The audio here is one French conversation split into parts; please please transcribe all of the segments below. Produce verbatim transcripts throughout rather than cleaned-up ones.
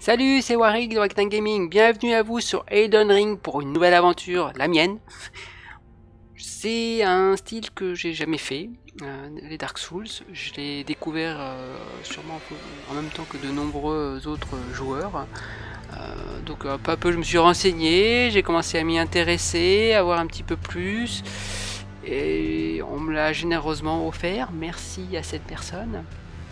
Salut, c'est Warwick de Waktan Gaming, bienvenue à vous sur Elden Ring pour une nouvelle aventure, la mienne. C'est un style que j'ai jamais fait, euh, les Dark Souls. Je l'ai découvert euh, sûrement en même temps que de nombreux autres joueurs. Euh, donc peu à peu je me suis renseigné, j'ai commencé à m'y intéresser, à voir un petit peu plus. Et on me l'a généreusement offert, merci à cette personne.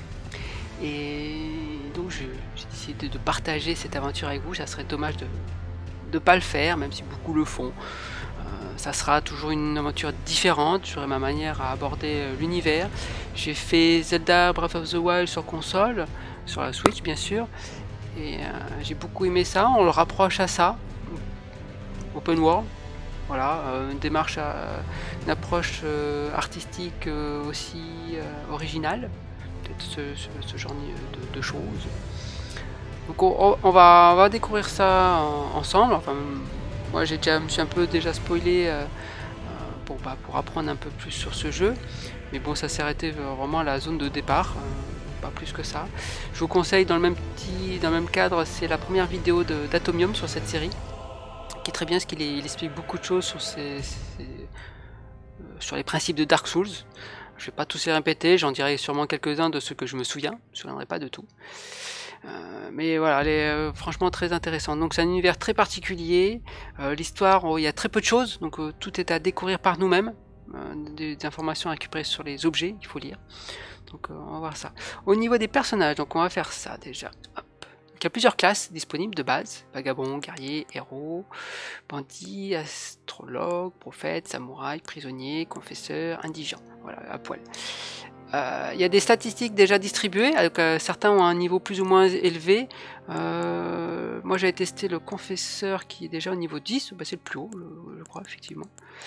Et donc j'ai décidé de partager cette aventure avec vous. Ça serait dommage de ne pas le faire, même si beaucoup le font. Euh, ça sera toujours une aventure différente, j'aurai ma manière à aborder euh, l'univers. J'ai fait Zelda Breath of the Wild sur console, sur la Switch bien sûr, et euh, j'ai beaucoup aimé ça. On le rapproche à ça, open world, voilà, euh, une démarche, à, une approche euh, artistique euh, aussi euh, originale. Ce, ce, ce genre de, de choses. Donc on, on, va, on va découvrir ça en, ensemble. Enfin, moi j'ai déjà, me suis un peu déjà spoilé euh, pour, bah, pour apprendre un peu plus sur ce jeu. Mais bon, ça s'est arrêté vraiment à la zone de départ, euh, pas plus que ça. Je vous conseille dans le même petit, dans le même cadre, c'est la première vidéo d'Atomium sur cette série, qui est très bien, parce qu'il il explique beaucoup de choses sur, ces, ces, euh, sur les principes de Dark Souls. Je vais pas tous les répéter, j'en dirai sûrement quelques-uns de ceux que je me souviens, je me souviendrai pas de tout. Euh, mais voilà, elle est euh, franchement très intéressante. Donc c'est un univers très particulier, euh, l'histoire, oh, il y a très peu de choses, donc euh, tout est à découvrir par nous-mêmes, euh, des, des informations à récupérer sur les objets, il faut lire. Donc euh, on va voir ça. Au niveau des personnages, donc on va faire ça déjà. Hop. Il y a plusieurs classes disponibles de base, vagabond, guerrier, héros, bandit, astrologue, prophète, samouraï, prisonnier, confesseur, indigent, voilà, à poil. Euh, il y a des statistiques déjà distribuées, donc, euh, certains ont un niveau plus ou moins élevé. Euh, moi j'avais testé le confesseur qui est déjà au niveau dix, bah, c'est le plus haut, je, je crois, effectivement.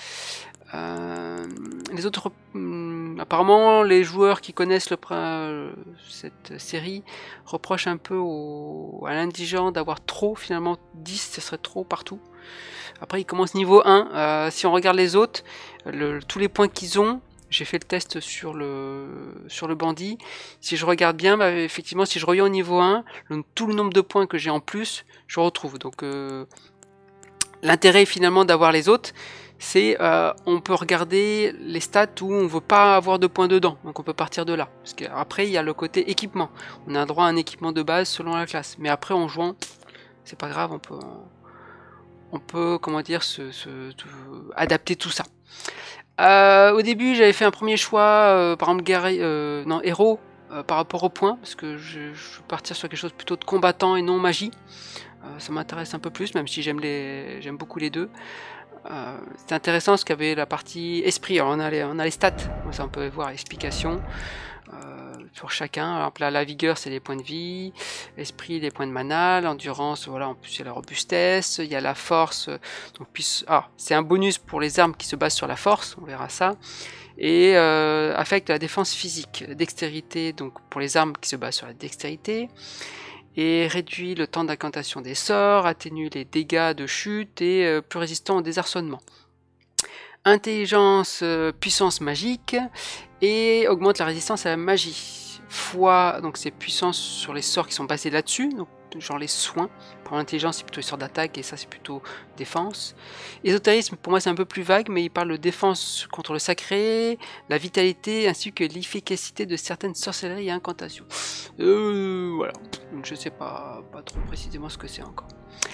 Euh, les autres, hum, apparemment, les joueurs qui connaissent le, euh, cette série reprochent un peu au, à l'indigent d'avoir trop, finalement dix, ce serait trop partout. Après, ils commencent niveau un. Euh, si on regarde les autres, le, tous les points qu'ils ont, j'ai fait le test sur le, sur le bandit. Si je regarde bien, bah, effectivement, si je reviens au niveau un, le, tout le nombre de points que j'ai en plus, je retrouve. Donc, euh, l'intérêt finalement d'avoir les autres, c'est euh, on peut regarder les stats où on veut pas avoir de points dedans, donc on peut partir de là. Parce qu'après il y a le côté équipement, on a droit à un équipement de base selon la classe, mais après en jouant, c'est pas grave, on peut, on peut comment dire, se, se, se adapter tout ça. Euh, au début j'avais fait un premier choix, euh, par exemple guerrier, euh, non héros, euh, par rapport aux points, parce que je, je veux partir sur quelque chose plutôt de combattant et non magie. Euh, ça m'intéresse un peu plus, même si j'aime les, j'aime beaucoup les deux. Euh, c'est intéressant parce qu'il y avait la partie esprit. Alors on a les, on a les stats, ça on peut voir l'explication euh, pour chacun. Alors là, la vigueur c'est les points de vie, l'esprit les points de mana, l'endurance, voilà, en plus il y a la robustesse, il y a la force. Donc puis, ah, c'est un bonus pour les armes qui se basent sur la force, on verra ça. Et euh, affecte la défense physique, la dextérité, donc pour les armes qui se basent sur la dextérité. Et réduit le temps d'incantation des sorts, atténue les dégâts de chute et euh, plus résistant au désarçonnement. Intelligence, euh, puissance magique, et augmente la résistance à la magie. Foi, donc c'est puissance sur les sorts qui sont basés là-dessus, donc genre les soins. Pour l'intelligence c'est plutôt les sorts d'attaque et ça c'est plutôt défense. Ésotérisme pour moi c'est un peu plus vague, mais il parle de défense contre le sacré, la vitalité ainsi que l'efficacité de certaines sorcelleries et incantations. Euh, voilà, donc je sais pas, pas trop précisément ce que c'est encore.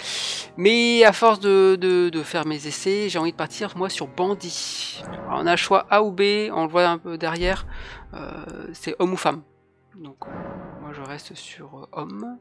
Mais à force de, de, de faire mes essais, j'ai envie de partir moi sur bandit. Alors, on a le choix A ou B, on le voit un peu derrière, euh, c'est homme ou femme. Donc moi je reste sur euh, homme.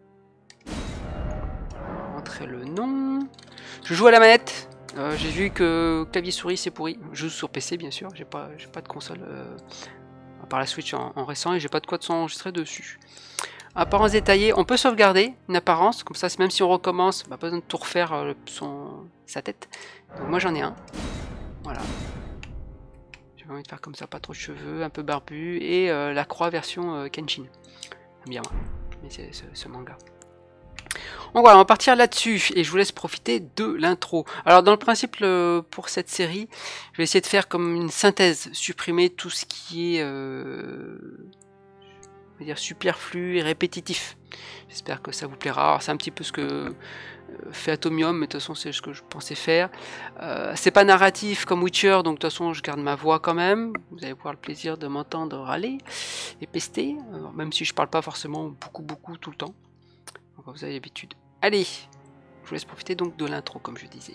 Rentrer le nom. Je joue à la manette. Euh, j'ai vu que clavier souris c'est pourri. Je joue sur P C bien sûr. J'ai pas, j'ai pas de console euh, à part la Switch en, en récent et j'ai pas de quoi de s'enregistrer dessus. Apparence détaillée. On peut sauvegarder une apparence comme ça. Même si on recommence, bah, pas besoin de tout refaire euh, son sa tête. Donc moi j'en ai un. Voilà. J'ai envie de faire comme ça, pas trop de cheveux, un peu barbu et euh, la croix version euh, Kenshin. Bien moi. Mais c'est ce, ce manga. Donc voilà, on va partir là-dessus et je vous laisse profiter de l'intro. Alors dans le principe le, pour cette série, je vais essayer de faire comme une synthèse, supprimer tout ce qui est euh, va dire, superflu et répétitif. J'espère que ça vous plaira. C'est un petit peu ce que fait Atomium, mais de toute façon c'est ce que je pensais faire. Euh, c'est pas narratif comme Witcher, donc de toute façon je garde ma voix quand même. Vous allez avoir le plaisir de m'entendre râler et pester, alors, même si je parle pas forcément beaucoup beaucoup tout le temps. Donc, vous avez l'habitude. Allez, je vous laisse profiter donc de l'intro comme je disais.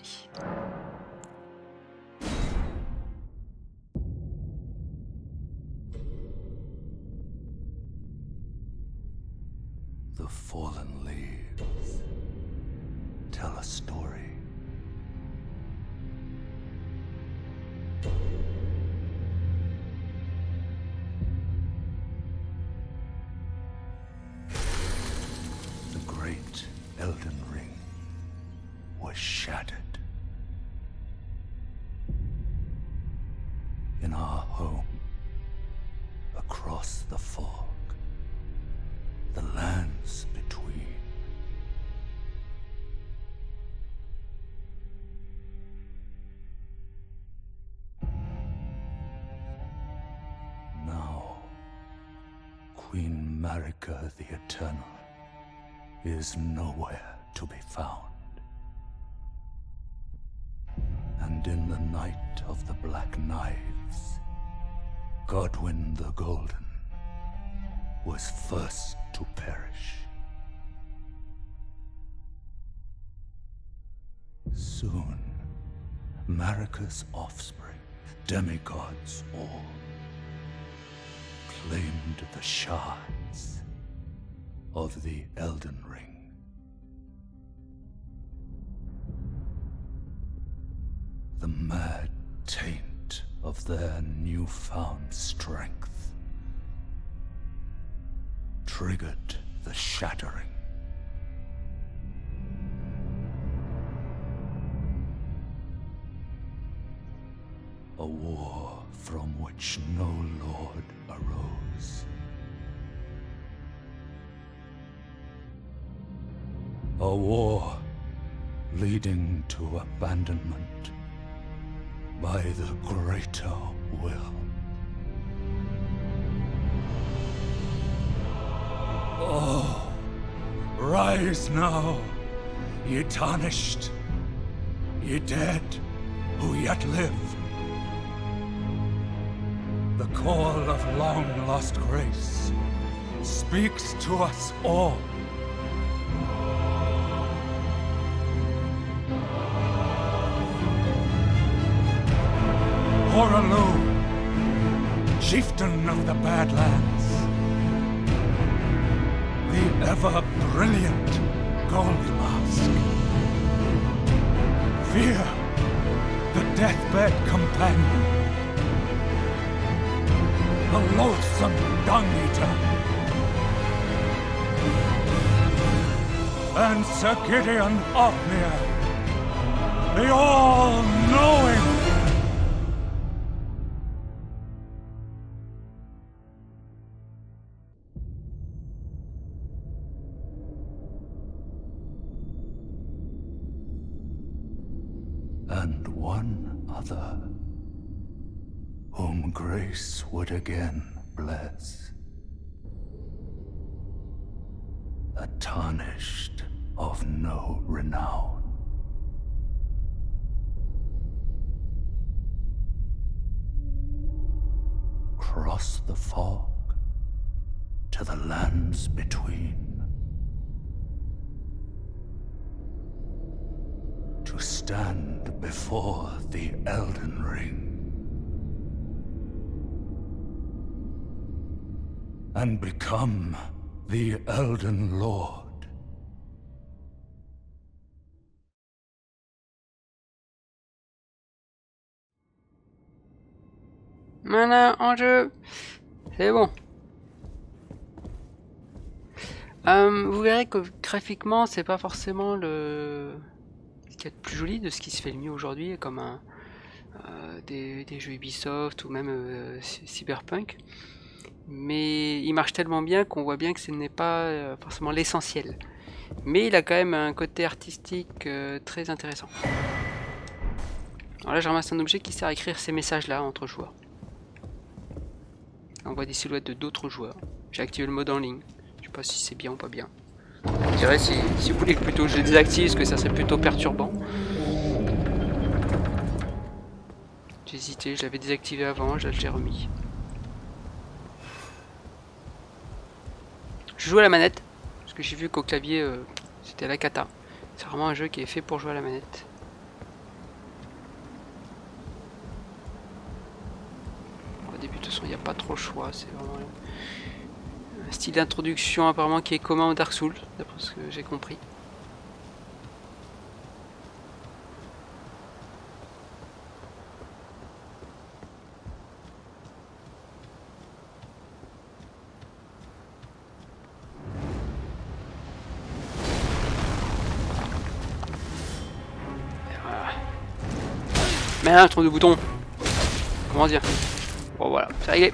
The fallen leaves tell a story. The great Elden Ring was shattered. In our home, across the fog. The lands between. Now, Queen Marika the Eternal is nowhere to be found. And in the night of the Black Knives, Godwyn the Golden was first to perish. Soon, Marika's offspring, demigods all, claimed the shards of the Elden Ring. The mad taint of their newfound strength triggered the shattering. A war from which no lord arose. A war leading to abandonment by the greater will. Oh, rise now, ye tarnished, ye dead who yet live. The call of long-lost grace speaks to us all. Hoarah, chieftain of the Badlands, the ever-brilliant Gold Mask. Fear, the deathbed companion. The loathsome Dung-Eater. And Sir Gideon Ofnir, the all-knowing. And one other, whom grace would again bless. A tarnished of no renown. Cross the fog to the lands between. To stand before the Elden Ring. And become the Elden Lord. Voilà, en jeu. C'est bon. Euh, vous verrez que graphiquement, c'est pas forcément le... ce qu'il y a de plus joli de ce qui se fait le mieux aujourd'hui, comme un, euh, des, des jeux Ubisoft ou même euh, Cyberpunk. Mais il marche tellement bien qu'on voit bien que ce n'est pas euh, forcément l'essentiel. Mais il a quand même un côté artistique euh, très intéressant. Alors là, je ramasse un objet qui sert à écrire ces messages-là entre joueurs. On voit des silhouettes de d'autres joueurs. j'ai activé le mode en ligne. Je sais pas si c'est bien ou pas bien. Je dirais si, si vous voulez que plutôt je le désactive, parce que ça serait plutôt perturbant. J'ai hésité, je l'avais désactivé avant, je l'ai remis. Je joue à la manette, parce que j'ai vu qu'au clavier euh, c'était la cata. C'est vraiment un jeu qui est fait pour jouer à la manette. Au début de toute façon il n'y a pas trop le choix, c'est vraiment un style d'introduction apparemment qui est commun au Dark Souls, d'après ce que j'ai compris. Mais un tronc de bouton. Comment dire? Bon voilà, c'est réglé.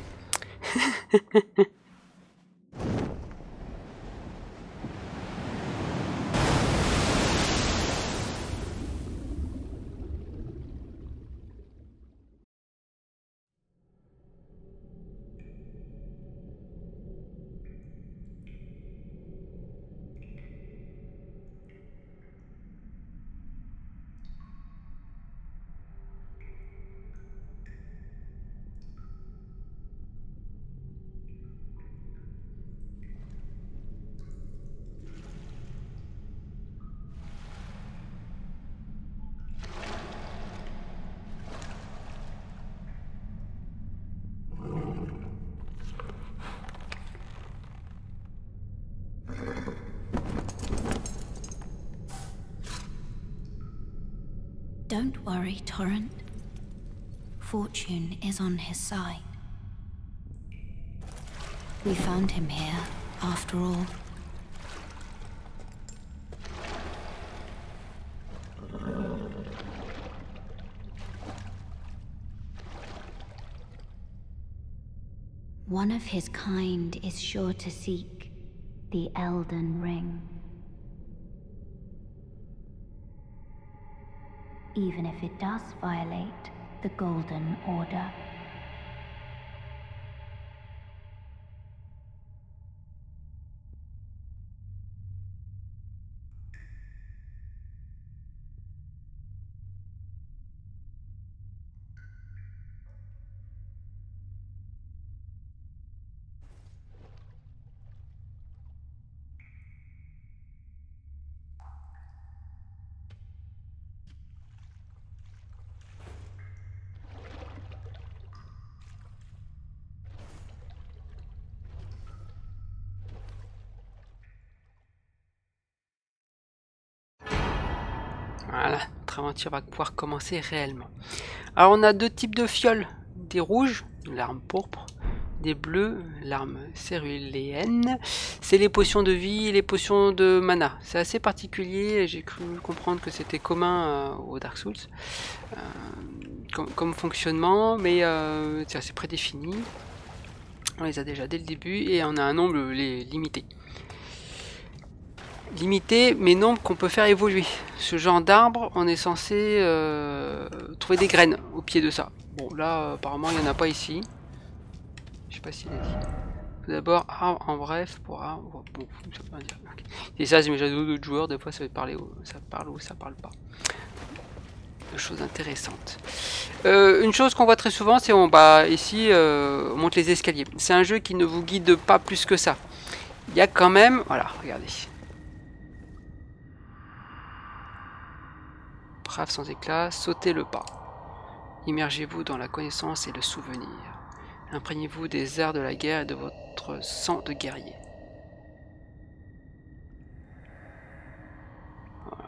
Don't worry, Torrent. Fortune is on his side. We found him here, after all. One of his kind is sure to seek the Elden Ring. Even if it does violate the Golden Order. Voilà, notre aventure va pouvoir commencer réellement. Alors on a deux types de fioles, des rouges, l'arme pourpre, des bleus, l'arme céruléenne. C'est les potions de vie et les potions de mana. C'est assez particulier, j'ai cru comprendre que c'était commun euh, au Dark Souls euh, comme, comme fonctionnement, mais euh, c'est assez prédéfini. On les a déjà dès le début et on a un nombre les, limité. Limité, mais non qu'on peut faire évoluer. Ce genre d'arbre, on est censé euh, trouver des graines au pied de ça. Bon, là, apparemment, il n'y en a pas ici. Je sais pas s'il a dit. Tout d'abord, arbre en bref pour arbre. Bon, ça peut rien dire. Okay. Et ça, c'est déjà d'autres joueurs, des fois, ça va parler, ça parle ou ça parle pas. Deux choses intéressantes. Euh, une chose qu'on voit très souvent, c'est on bah ici, euh, on monte les escaliers. C'est un jeu qui ne vous guide pas plus que ça. Il y a quand même, voilà, regardez. Brave sans éclat, sautez le pas. Immergez-vous dans la connaissance et le souvenir. Imprégnez-vous des arts de la guerre et de votre sang de guerrier. Voilà.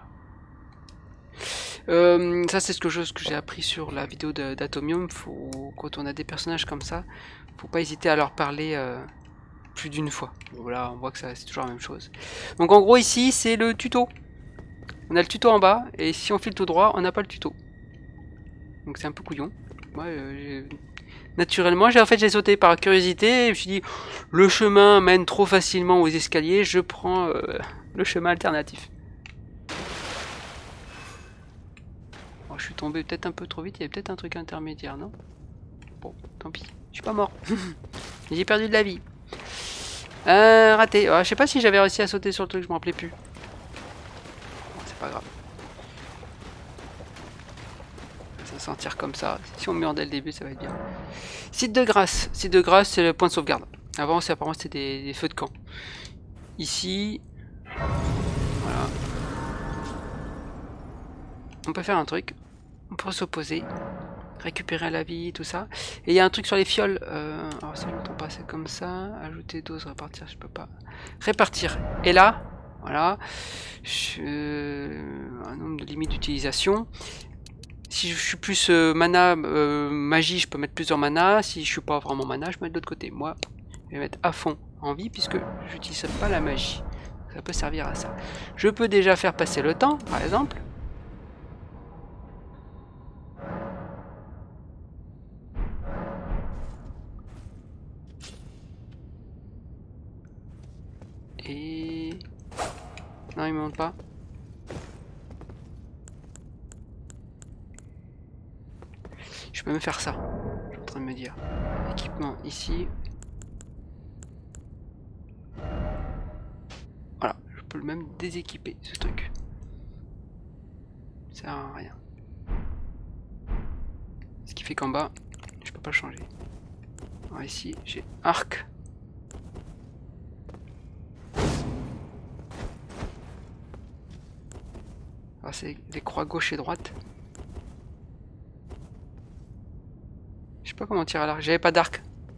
Euh, ça c'est quelque chose que j'ai appris sur la vidéo d'Atomium. Quand on a des personnages comme ça, faut pas hésiter à leur parler euh, plus d'une fois. Voilà, on voit que c'est toujours la même chose. Donc en gros ici c'est le tuto. On a le tuto en bas, et si on file tout droit, on n'a pas le tuto. Donc c'est un peu couillon. Moi, euh, naturellement, j'ai en fait j'ai sauté par curiosité, et je me suis dit, le chemin mène trop facilement aux escaliers, je prends euh, le chemin alternatif. Oh, je suis tombé peut-être un peu trop vite, il y avait peut-être un truc intermédiaire, non? Bon, tant pis, je suis pas mort. J'ai perdu de la vie. Euh, raté. Euh, je sais pas si j'avais réussi à sauter sur le truc, je m'en rappelais plus. Bon, c'est pas grave. Ça va sentir comme ça. Si on meurt dès le début, ça va être bien. Site de grâce. Site de grâce, c'est le point de sauvegarde. Avant, apparemment, c'était des, des feux de camp. Ici. Voilà. On peut faire un truc. On peut s'opposer. Récupérer la vie, tout ça. Et il y a un truc sur les fioles. Euh, alors si je ne me trompe pas, c'est comme ça. Ajouter dose, répartir, je peux pas. Répartir. Et là, voilà. Je... Un nombre de limites d'utilisation. Si je suis plus euh, mana, euh, magie, je peux mettre plusieurs mana. Si je suis pas vraiment mana, je peux mettre de l'autre côté. Moi, je vais mettre à fond en vie puisque j'utilise pas la magie. Ça peut servir à ça. Je peux déjà faire passer le temps, par exemple. Et... Non, il me monte pas. Je peux même faire ça. Je suis en train de me dire. Équipement ici. Voilà, je peux même déséquiper ce truc. Ça sert à rien. Ce qui fait qu'en bas, je peux pas le changer. Alors ici, j'ai arc. Alors c'est les croix gauche et droite. Je sais pas comment tirer à l'arc. J'avais pas d'arc.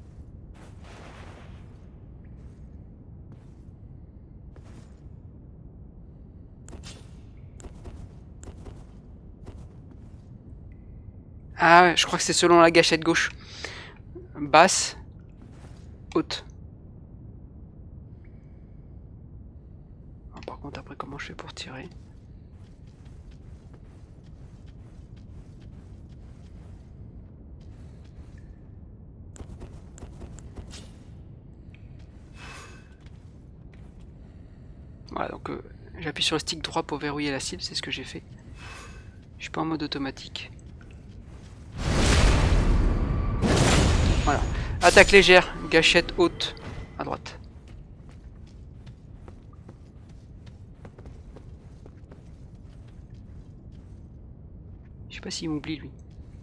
Ah ouais, je crois que c'est selon la gâchette gauche. Basse, haute. Alors, par contre, après, comment je fais pour tirer? Voilà, donc euh, j'appuie sur le stick droit pour verrouiller la cible, c'est ce que j'ai fait. Je suis pas en mode automatique. Voilà. Attaque légère, gâchette haute, à droite. Je sais pas s'il m'oublie lui.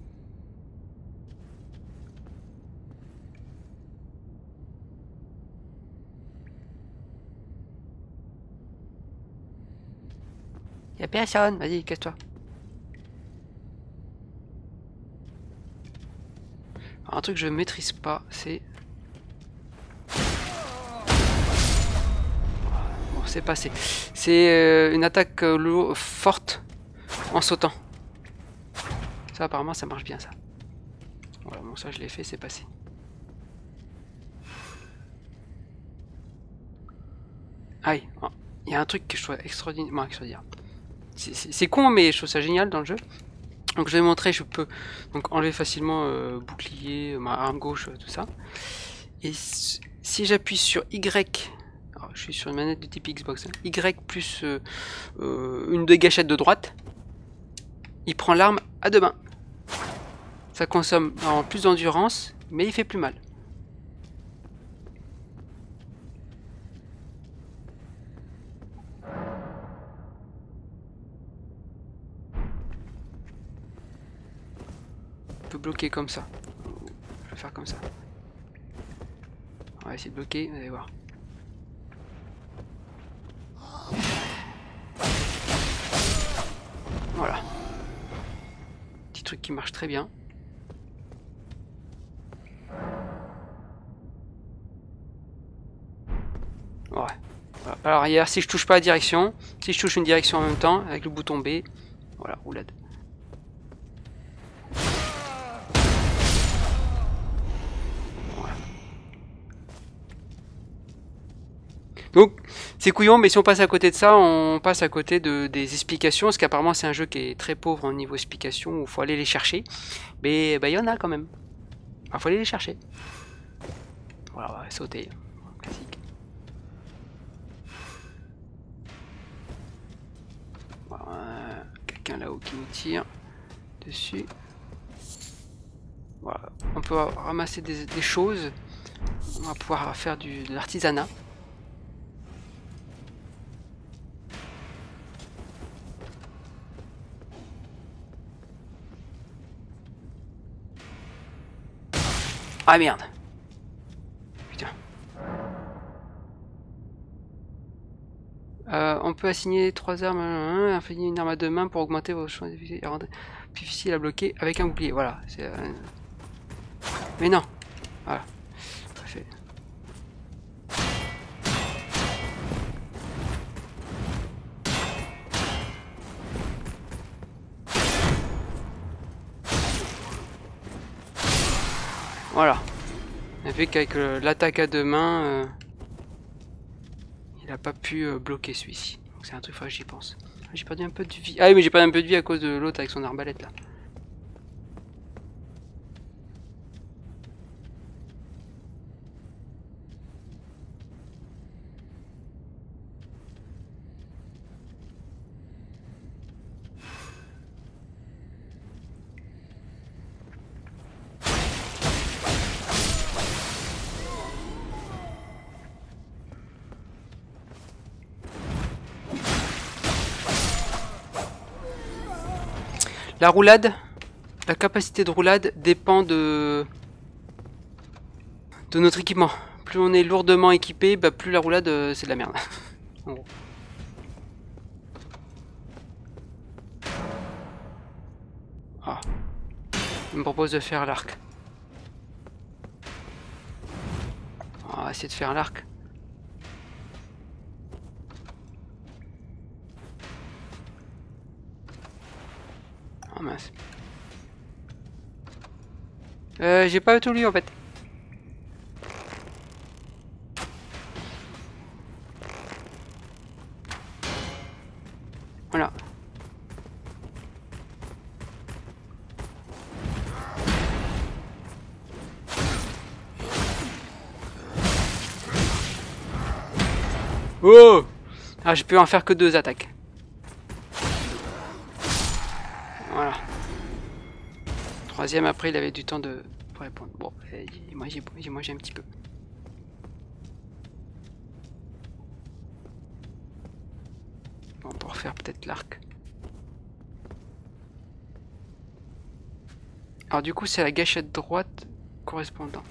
Y'a personne, vas-y, casse-toi. Un truc que je maîtrise pas, c'est... Bon, c'est passé. C'est euh, une attaque euh, lourde, forte en sautant. Ça, apparemment, ça marche bien, ça. Voilà, bon, ça, je l'ai fait, c'est passé. Aïe, il y a un truc que je trouve extraordinaire. extraordinaire. C'est con, mais je trouve ça génial dans le jeu. Donc je vais montrer, je peux donc enlever facilement euh, bouclier, ma arme gauche, tout ça. Et si j'appuie sur Y, alors, je suis sur une manette de type Xbox, hein, Y plus euh, euh, une des gâchettes de droite, il prend l'arme à deux mains. Ça consomme en plus d'endurance, mais il fait plus mal. Bloquer comme ça. Je vais faire comme ça. On va essayer de bloquer, vous allez voir. Voilà. Petit truc qui marche très bien. Ouais. Voilà. Alors arrière, si je touche pas la direction, si je touche une direction en même temps, avec le bouton B, voilà, roulade. Donc c'est couillon, mais si on passe à côté de ça, on passe à côté de, des explications, parce qu'apparemment c'est un jeu qui est très pauvre au niveau explications, où il faut aller les chercher. Mais bah, il y en a quand même. Il faut aller les chercher. Voilà, on va sauter. Classique. Voilà, quelqu'un là-haut qui nous tire dessus. Voilà, on peut ramasser des, des choses. On va pouvoir faire du, de l'artisanat. Ah merde. Putain. Euh, on peut assigner trois armes, euh, assigner une arme à deux mains pour augmenter vos chances et rendre plus difficile à bloquer avec un bouclier. Voilà. Euh... Mais non. Voilà. Parfait. Voilà. On a vu qu'avec l'attaque à deux mains, euh, il a pas pu euh, bloquer celui-ci. Donc c'est un truc, faut que j'y pense. J'ai perdu un peu de vie. Ah oui, mais j'ai perdu un peu de vie à cause de l'autre avec son arbalète là. La roulade, la capacité de roulade dépend de, de notre équipement. Plus on est lourdement équipé, bah plus la roulade euh, c'est de la merde. En gros. Ah. Il me propose de faire l'arc. On va essayer de faire l'arc. Oh mince. Euh, j'ai pas tout lu en fait. Voilà. Oh! Ah, je peux en faire que deux attaques. Voilà. Troisième, après, il avait du temps de pour répondre. Bon, moi j'ai moi j'ai un petit peu. Bon, on peut refaire peut-être l'arc. Alors du coup, c'est la gâchette droite correspondant.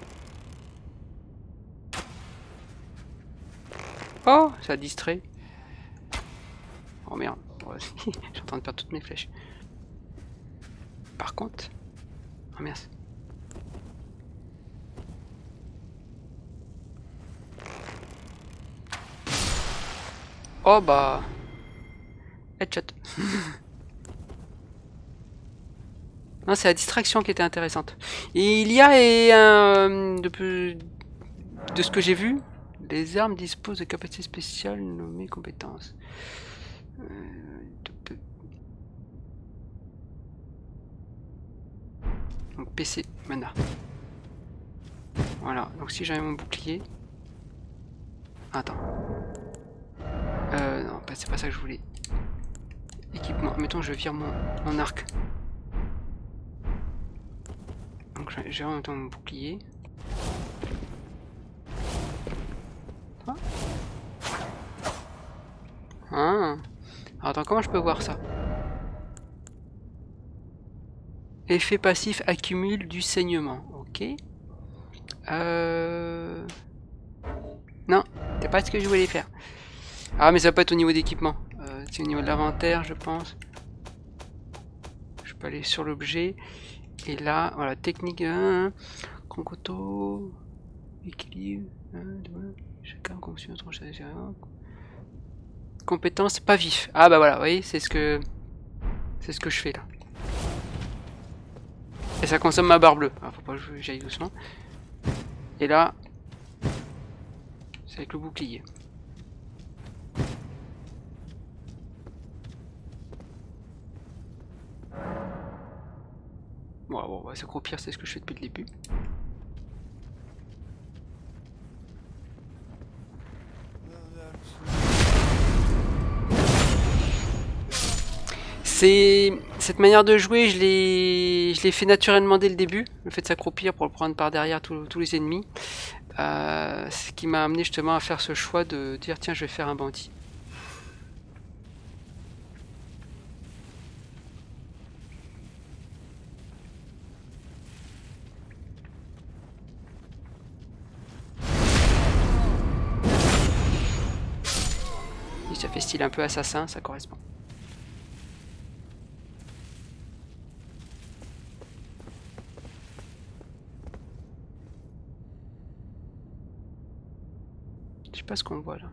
Oh, ça a distrait. Oh merde, je suis en train de perdre toutes mes flèches. Par contre... Oh merde. Oh bah... Headshot. Non, c'est la distraction qui était intéressante. Et il y a, et, euh, de, plus, de ce que j'ai vu, les armes disposent de capacités spéciales nommées compétences. Euh, de... Donc P C, mana. Voilà, donc si j'avais mon bouclier... Attends. Euh, non, c'est pas ça que je voulais. Équipement, mettons je vire mon, mon arc. Donc j'ai en même temps mon bouclier. Ah. Ah. Alors, attends, comment je peux voir ça? Effet passif accumule du saignement. Ok. Euh... Non, c'est pas ce que je voulais faire. Ah, mais ça peut être au niveau d'équipement. Euh, c'est au niveau de l'inventaire, je pense. Je peux aller sur l'objet. Et là, voilà, technique un, grand couteau, équilibre, un, chacun conçu notre compétence pas vif. Ah bah voilà, vous voyez, c'est ce que c'est ce que je fais là. Et ça consomme ma barre bleue. Ah, faut pas que j'aille doucement. Et là, c'est avec le bouclier. Bon, bon, on va s'accroupir, c'est ce que je fais depuis le début. C'est cette manière de jouer, je l'ai je l'ai fait naturellement dès le début, le fait de s'accroupir pour le prendre par derrière tous, tous les ennemis. Euh, ce qui m'a amené justement à faire ce choix de dire tiens, je vais faire un bandit. Et ça fait style un peu assassin, ça correspond. Je sais pas ce qu'on voit là.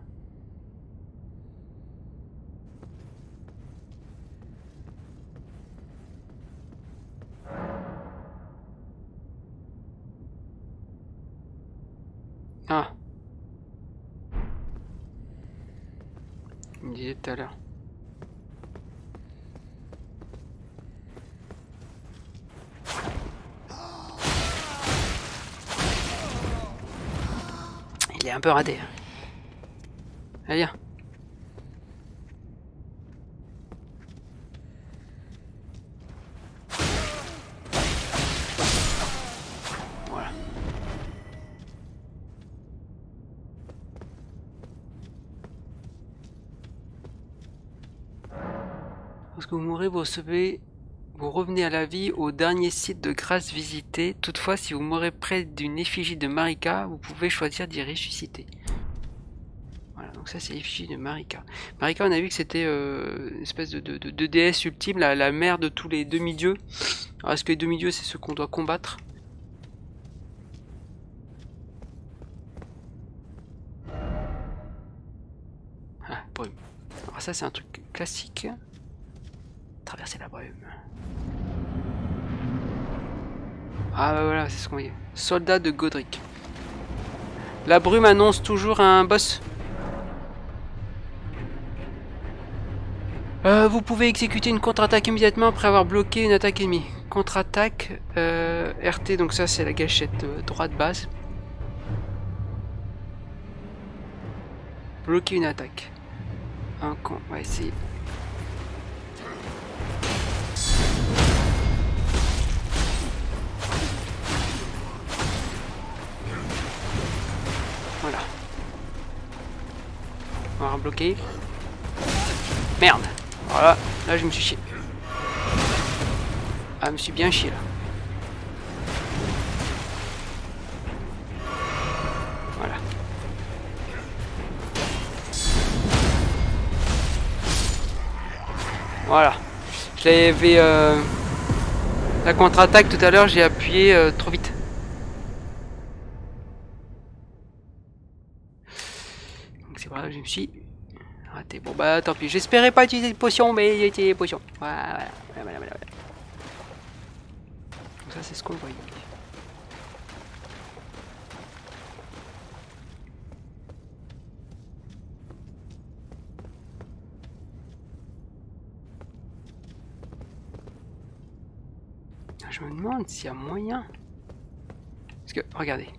Ah. Il me disait tout à l'heure. Il est un peu radé. Allez, viens. Voilà. Lorsque vous mourrez, vous recevez, vous revenez à la vie au dernier site de grâce visité. Toutefois, si vous mourrez près d'une effigie de Marika, vous pouvez choisir d'y ressusciter. Voilà, donc ça c'est l'effigie de Marika. Marika, on a vu que c'était euh, une espèce de, de, de, de déesse ultime, la, la mère de tous les demi-dieux. Alors est-ce que les demi-dieux c'est ceux qu'on doit combattre? Ah, brume. Alors ça c'est un truc classique. Traverser la brume. Ah bah voilà, c'est ce qu'on voyait. Soldat de Godric. La brume annonce toujours un boss. Euh, vous pouvez exécuter une contre-attaque immédiatement après avoir bloqué une attaque ennemie. Contre-attaque, euh, R T, donc ça c'est la gâchette euh, droite basse. Bloquer une attaque. Un con, on va essayer. Voilà. On va rebloquer. Merde. Voilà, là je me suis chié. Ah, je me suis bien chié là. Voilà. Voilà. J'avais euh, la contre-attaque tout à l'heure, j'ai appuyé euh, trop vite. Donc c'est vrai, je me suis raté. Bon bah tant pis, j'espérais pas utiliser de potion, mais j'ai utilisé des potions. Voilà, voilà, voilà, voilà, voilà. Donc ça c'est ce qu'on voyait. Je me demande s'il y a moyen. Parce que, regardez.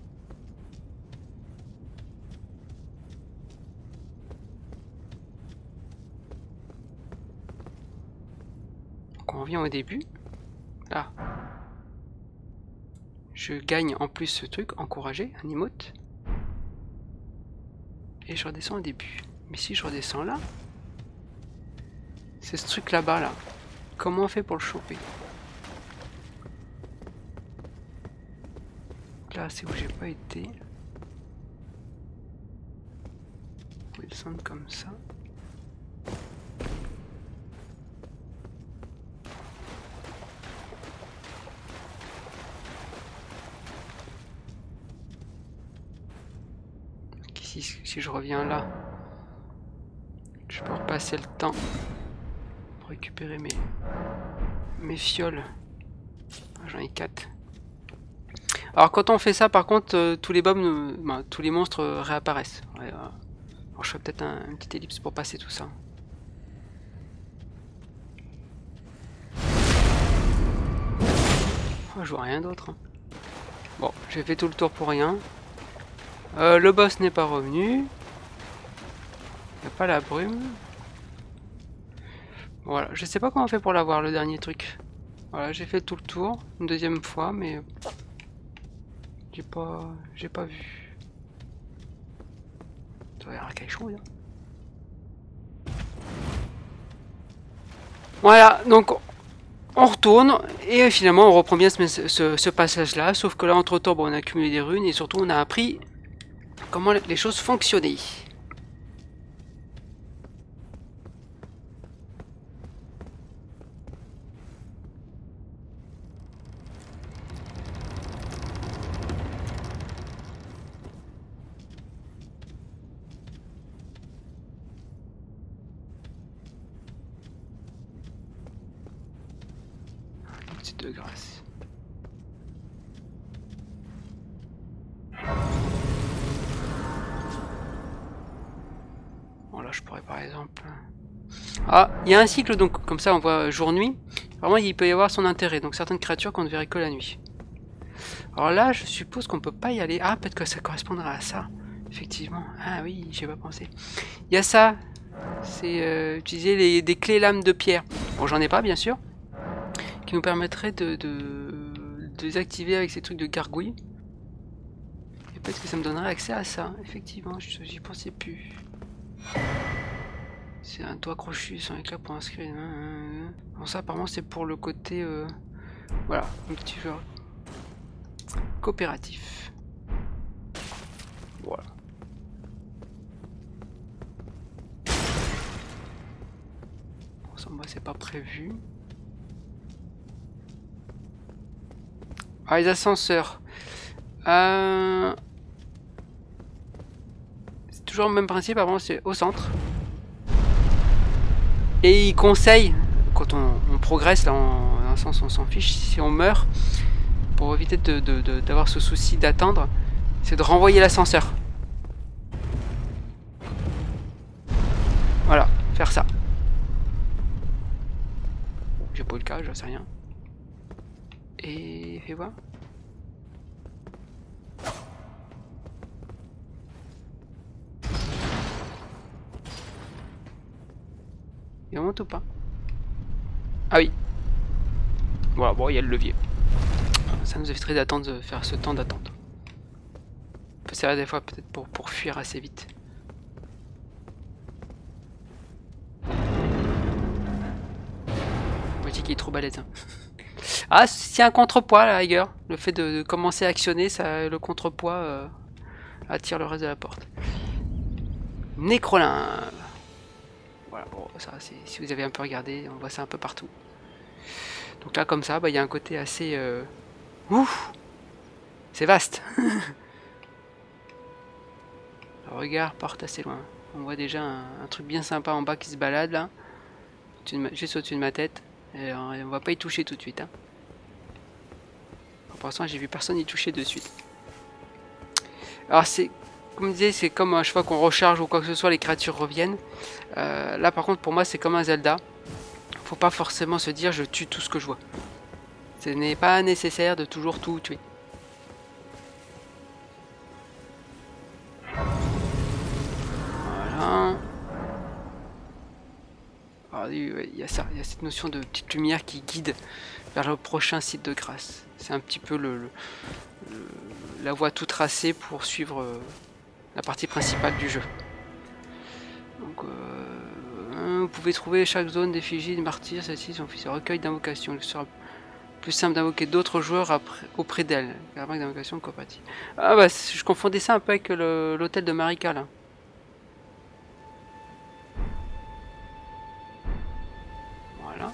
Donc on revient au début. Là. Je gagne en plus ce truc, encourager, un emote. Et je redescends au début. Mais si je redescends là, c'est ce truc là-bas là. Comment on fait pour le choper? Là, c'est où j'ai pas été. On va descendre comme ça. Donc ici, si je reviens là, je peux repasser le temps pour récupérer mes, mes fioles. J'en ai quatre. Alors quand on fait ça, par contre, euh, tous les bombes, euh, ben, tous les monstres euh, réapparaissent. Ouais, euh, alors je ferai peut-être un, une petite ellipse pour passer tout ça. Oh, je vois rien d'autre. Hein. Bon, j'ai fait tout le tour pour rien. Euh, le boss n'est pas revenu. Il n'y a pas la brume. Voilà, je sais pas comment on fait pour l'avoir, le dernier truc. Voilà, j'ai fait tout le tour, une deuxième fois, mais... J'ai pas... J'ai pas vu. Ça doit y avoir quelque chose, hein. Voilà, donc... On retourne, et finalement on reprend bien ce, ce, ce passage-là, sauf que là, entre-temps, bon, on a accumulé des runes, et surtout on a appris comment les choses fonctionnaient. site de grâce. Bon là je pourrais par exemple... Ah, il y a un cycle donc comme ça on voit jour-nuit. Vraiment il peut y avoir son intérêt, donc certaines créatures qu'on ne verrait que la nuit. Alors là je suppose qu'on peut pas y aller. Ah peut-être que ça correspondra à ça. Effectivement. Ah oui, j'ai pas pensé. Il y a ça. C'est euh, utiliser les, des clés lames de pierre. Bon j'en ai pas bien sûr. Qui nous permettrait de, de, de désactiver avec ces trucs de gargouille. Et peut-être que ça me donnerait accès à ça. Effectivement, j'y pensais plus. C'est un toit crochu sans éclat pour inscrire. Bon ça apparemment c'est pour le côté... Euh, voilà, un petit jeu coopératif. Voilà. Bon ça moi c'est pas prévu. Ah les ascenseurs. Euh... C'est toujours le même principe, avant c'est au centre. Et il conseille, quand on, on progresse, là, en, dans un sens on s'en fiche, si on meurt, pour éviter de, de, de, d'avoir ce souci d'attendre, c'est de renvoyer l'ascenseur. Voilà, faire ça. J'ai pas eu le cas, j'en sais rien. Et fais voir. Il monte ou pas? Ah oui. Voilà, bon, il y a le levier. Ça nous éviterait d'attendre, de faire ce temps d'attente. On peut servir des fois peut-être pour, pour fuir assez vite. Vous voyez qu'il est trop balèze. Hein. Ah, c'est un contrepoids à la rigueur. Le fait de, de commencer à actionner, ça, le contrepoids euh, attire le reste de la porte. Nécrolin. Voilà, bon, ça, si vous avez un peu regardé, on voit ça un peu partout. Donc là, comme ça, bah, il y a un côté assez... Euh... Ouf, c'est vaste. Le regard porte assez loin. On voit déjà un, un truc bien sympa en bas qui se balade, là. Juste au-dessus de ma tête. Et on va pas y toucher tout de suite. Hein. Pour l'instant, j'ai vu personne y toucher de suite. Alors, c'est... Comme je disais, c'est comme à chaque fois qu'on recharge ou quoi que ce soit, les créatures reviennent. Euh, là, par contre, pour moi, c'est comme un Zelda. Faut pas forcément se dire je tue tout ce que je vois. Ce n'est pas nécessaire de toujours tout tuer. Voilà. Alors, il y a ça, il y a cette notion de petite lumière qui guide vers le prochain site de grâce. C'est un petit peu le, le, le, la voie tout tracée pour suivre euh, la partie principale du jeu. Donc, euh, vous pouvez trouver chaque zone d'effigie de martyrs. Celle-ci sont fils de recueil d'invocations. Il sera plus simple d'invoquer d'autres joueurs après, auprès d'elle. Caramac d'invocation coopérative. Ah bah, je confondais ça un peu avec l'hôtel de Marika là. Voilà.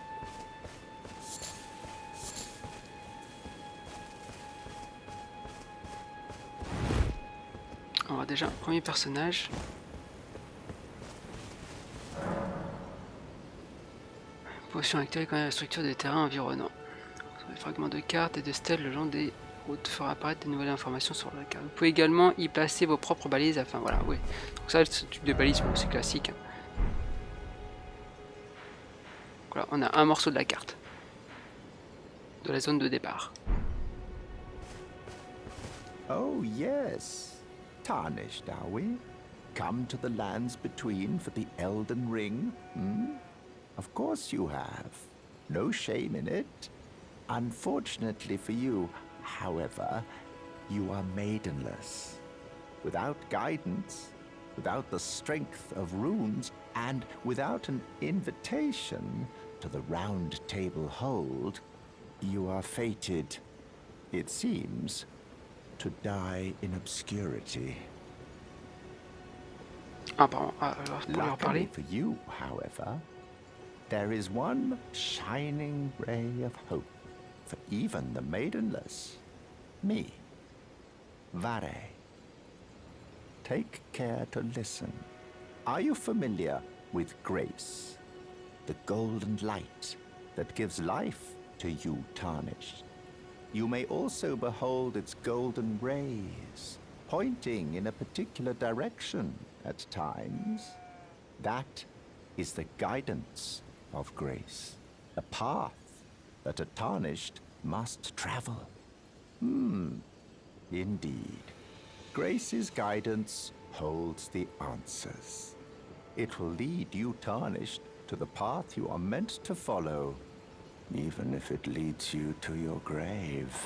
On va déjà un premier personnage. Potion actuelle connaît la structure des terrains environnants. Sur les fragments de cartes et de stèles, le long des routes fera apparaître de nouvelles informations sur la carte. Vous pouvez également y placer vos propres balises afin, voilà, oui. Donc ça, ce type de balise, bon, c'est classique. Hein. Voilà, on a un morceau de la carte. De la zone de départ. Oh yes. Tarnished, are we? Come to the lands between for the Elden Ring, hmm? Of course you have. No shame in it. Unfortunately for you, however, you are maidenless. Without guidance, without the strength of runes, and without an invitation to the Round Table Hold, you are fated, it seems, to die in obscurity. Ah, pardon, ah, alors, pour leur parler. Luckily for you, however, there is one shining ray of hope for even the maidenless. Me, Vare. Take care to listen. Are you familiar with grace? The golden light that gives life to you tarnished. You may also behold its golden rays, pointing in a particular direction at times. That is the guidance of grace, a path that a tarnished must travel. Hmm, indeed. Grace's guidance holds the answers. It will lead you tarnished to the path you are meant to follow, even if it leads you to your grave.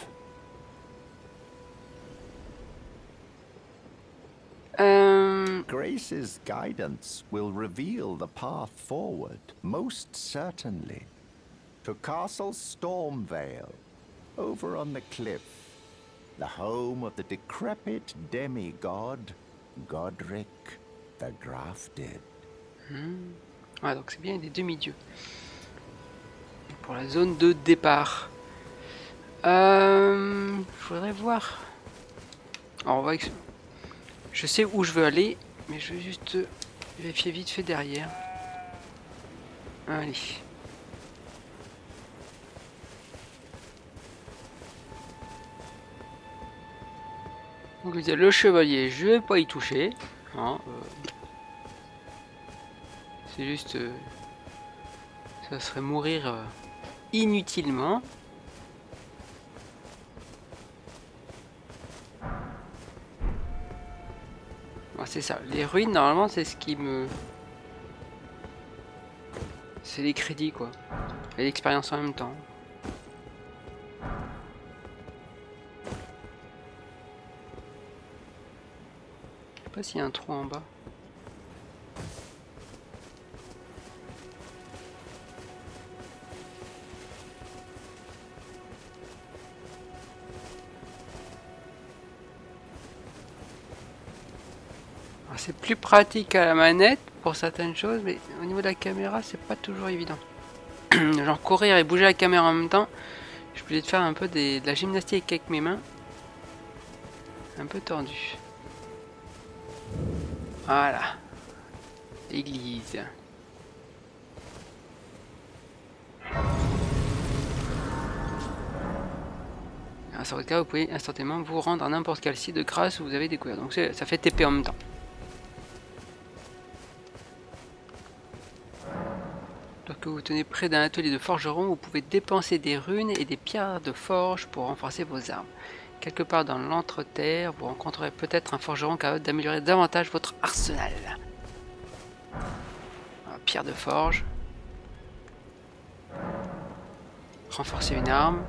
Um... Grace's guidance will reveal the path forward, most certainly. To Castle Stormvale, over on the cliff, the home of the decrepit demigod, Godric the Grafted. Hmm. Ouais, donc c'est bien des demi-dieux. Pour la zone de départ. Euh, je voudrais voir. Alors on va... Je sais où je veux aller, mais je vais juste vérifier vite fait derrière. Allez. Donc vous avez le chevalier, je vais pas y toucher. Hein, euh... C'est juste... Euh... Ça serait mourir euh, inutilement. Bon, c'est ça. Les ruines, normalement, c'est ce qui me... C'est les crédits, quoi. Et l'expérience en même temps. Je sais pas s'il y a un trou en bas. C'est plus pratique à la manette pour certaines choses, mais au niveau de la caméra, c'est pas toujours évident. Genre courir et bouger la caméra en même temps, je voulais faire un peu des, de la gymnastique avec mes mains. Un peu tordu. Voilà. L'église. À ce cas, vous pouvez instantanément vous rendre à n'importe quel site de grâce où vous avez découvert. Donc ça fait T P en même temps. Lorsque vous tenez près d'un atelier de forgeron, vous pouvez dépenser des runes et des pierres de forge pour renforcer vos armes. Quelque part dans l'entreterre, vous rencontrerez peut-être un forgeron capable d'améliorer davantage votre arsenal. Voilà, pierre de forge. Renforcer une arme.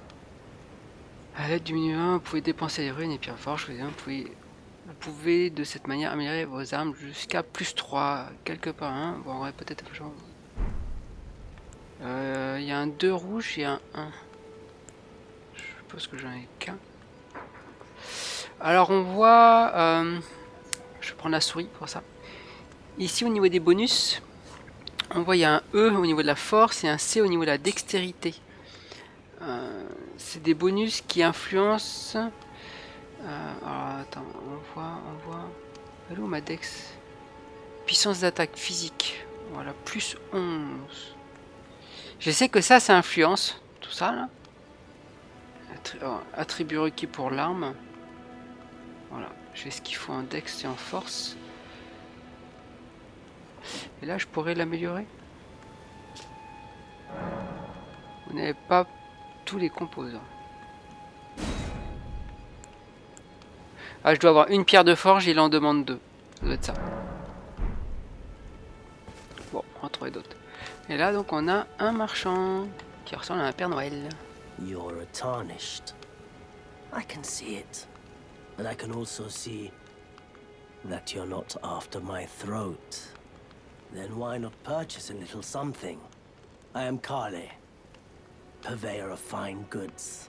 À l'aide du menu un, vous pouvez dépenser les runes et pierres de forge. Vous pouvez, vous pouvez de cette manière améliorer vos armes jusqu'à plus trois. Quelque part, hein. Bon, on aurait peut-être un forgeron. Il euh, y a un deux rouge et un un. Je suppose que j'en ai qu'un. Alors on voit... Euh, je vais prendre la souris pour ça. Ici au niveau des bonus, on voit il y a un E au niveau de la force et un C au niveau de la dextérité. Euh, C'est des bonus qui influencent... Euh, alors attends, on voit... On voit... Elle est où ma dex? Puissance d'attaque physique. Voilà, plus onze. Je sais que ça, ça influence tout ça là. Attribut requis pour l'arme. Voilà, j'ai ce qu'il faut en dex et en force. Et là, je pourrais l'améliorer. Vous n'avez pas tous les composants. Ah, je dois avoir une pierre de forge, il en demande deux. Ça doit être ça. Bon, on va en trouver d'autres. Et là, donc, on a un marchand qui ressemble à un Père Noël. You're a tarnished. I can see it. But I can also see that you're not after my throat. Then why not purchase a little something? I am Kale, purveyor of fine goods.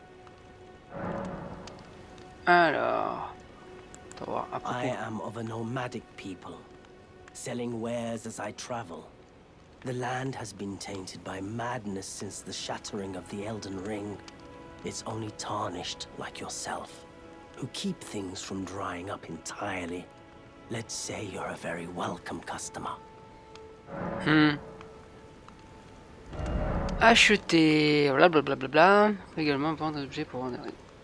Alors... I am of a nomadic people, selling wares as I travel. The land has been tainted by madness since the shattering of the Elden Ring. It's only tarnished like yourself, who keep things from drying up entirely. Let's say you're a very welcome customer. Hmm. Acheter, blablabla, bla bla bla. Également vendre des objets pour vendre.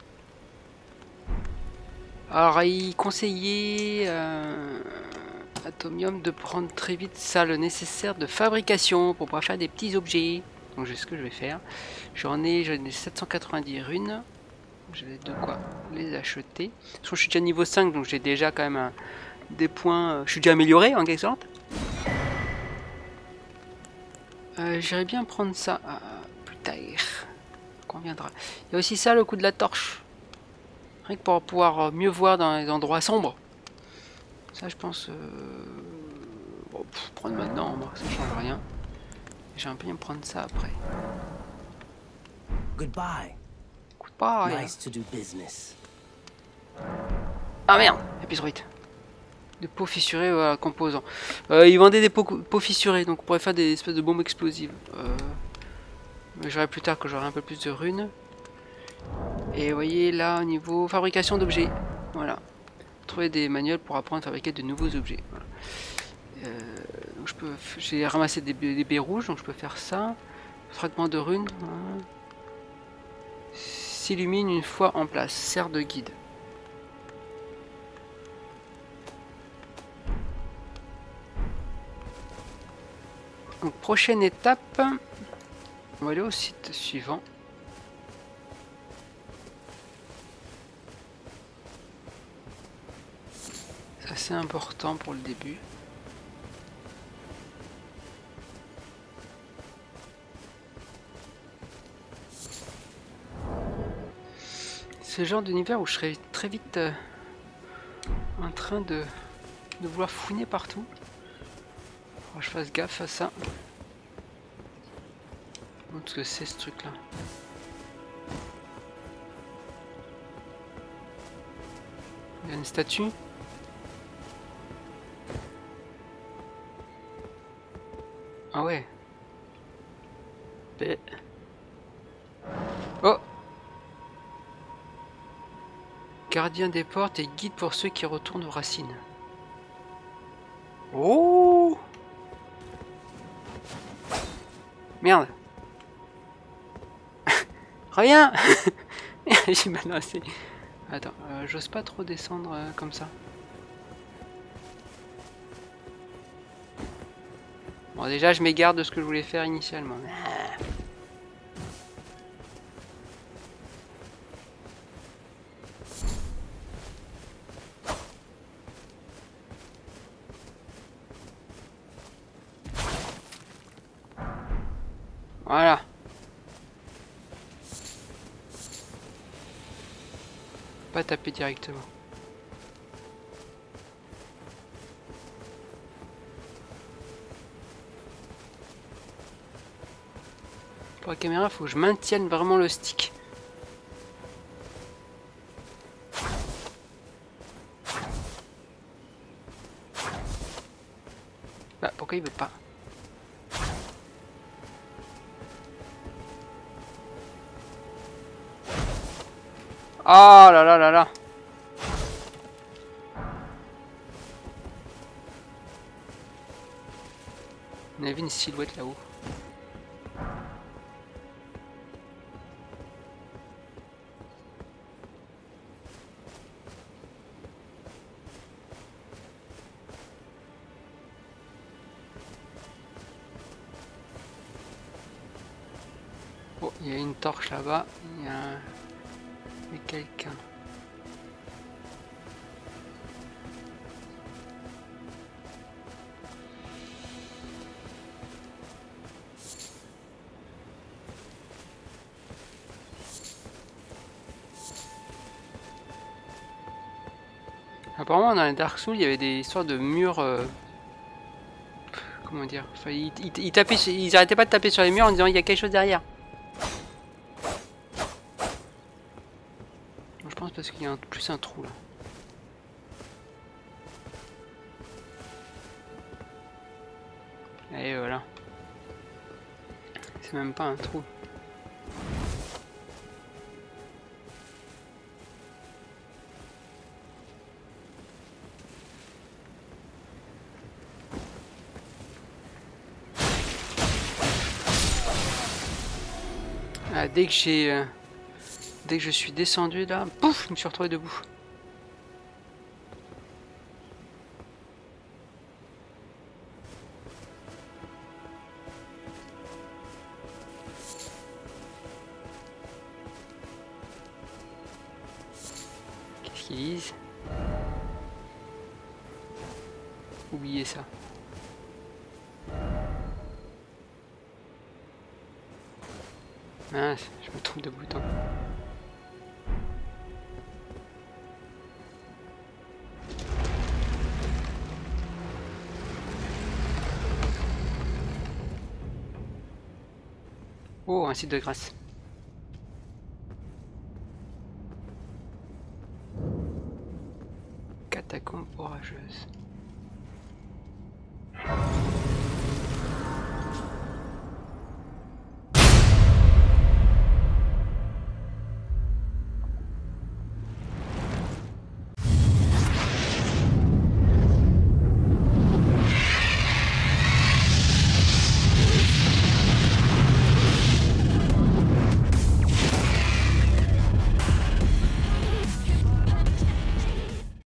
Alors, il conseillait euh, Atomium de prendre très vite ça, le nécessaire de fabrication pour pouvoir faire des petits objets. Donc, c'est ce que je vais faire. J'en ai, j'en ai sept cent quatre-vingt-dix runes. J'ai de quoi les acheter. Je trouve que je suis déjà niveau cinq, donc j'ai déjà quand même un, des points. Je suis déjà amélioré en quelque sorte. Euh, J'irais bien prendre ça euh, plus tard. Conviendra. Il y a aussi ça, le coup de la torche. Rien que pour pouvoir mieux voir dans les endroits sombres. Ça, je pense. Euh... Bon, pff, prendre maintenant, bon, ça change rien. J'aimerais bien prendre ça après. Goodbye. Goodbye. Nice to do business. Ah merde, épisode. De peaux fissurées, voilà, composants. Euh, ils vendaient des peaux, peaux fissurées, donc on pourrait faire des espèces de bombes explosives. Euh, mais j'aurai plus tard que j'aurai un peu plus de runes. Et vous voyez là, au niveau fabrication d'objets, voilà. Trouver des manuels pour apprendre à fabriquer de nouveaux objets. Voilà. Euh, donc je peux, j'ai ramassé des, des baies rouges, donc je peux faire ça. Fragment de runes. Voilà. S'illumine une fois en place. Sert de guide. Donc prochaine étape, on va aller au site suivant. C'est assez important pour le début. C'est le genre d'univers où je serais très vite euh, en train de, de vouloir fouiner partout. Faut que je fasse gaffe à ça. Ce que c'est ce truc là. Il y a une statue. Ah ouais. Et... Oh. Gardien des portes et guide pour ceux qui retournent aux racines. Oh. Merde. Rien. J'ai balancé. Attends, euh, j'ose pas trop descendre euh, comme ça. Bon, déjà, je m'égare de ce que je voulais faire initialement. Voilà. Pas taper directement. Pour la caméra, il faut que je maintienne vraiment le stick. Bah, pourquoi il veut pas? Oh là là là là. On avait une silhouette là-haut. Oh, il y a une torche là-bas. Il y a un... Il y a quelqu'un. Apparemment dans les Dark Souls il y avait des histoires de murs euh... comment dire, enfin, ils, ils, ils, tapaient, ils arrêtaient pas de taper sur les murs en disant il y a quelque chose derrière. Je pense parce qu'il y a un, plus un trou là. Et voilà. C'est même pas un trou. Ah, dès que j'ai... Euh, dès que je suis descendu là, pouf, je me suis retrouvé debout. Qu'est-ce qu'ils disent? Oubliez ça. Ah, je me trompe de bouton. Oh, un site de grâce.